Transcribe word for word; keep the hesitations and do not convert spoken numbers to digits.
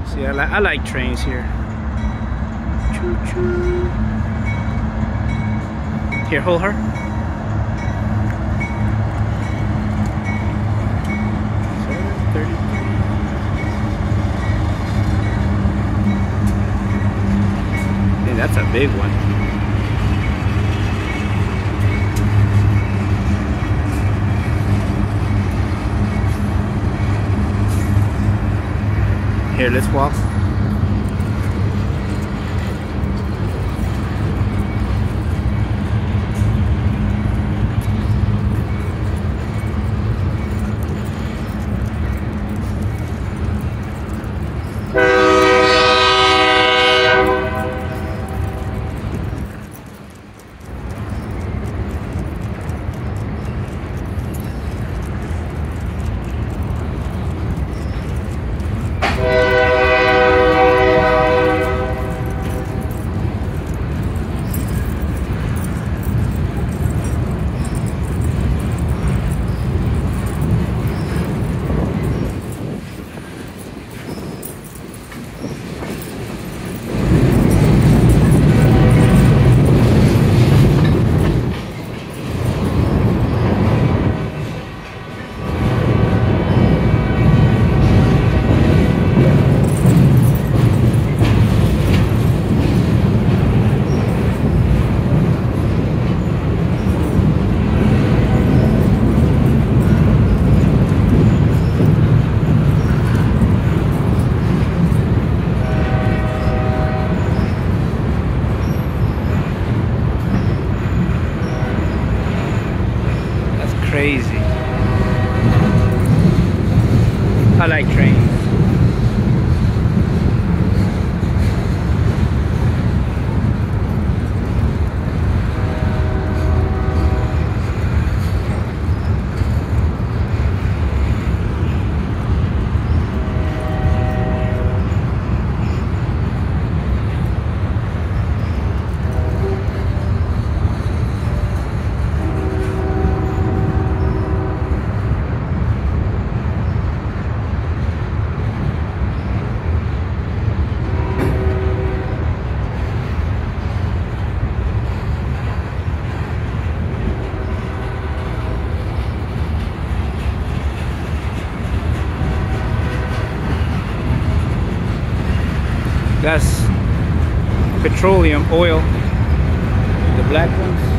See, I, li I like trains here. Choo choo. Here, hold her. seven thirty-three. Hey, that's a big one. Here, let's walk. Crazy. I like trains. That's petroleum oil, the black ones.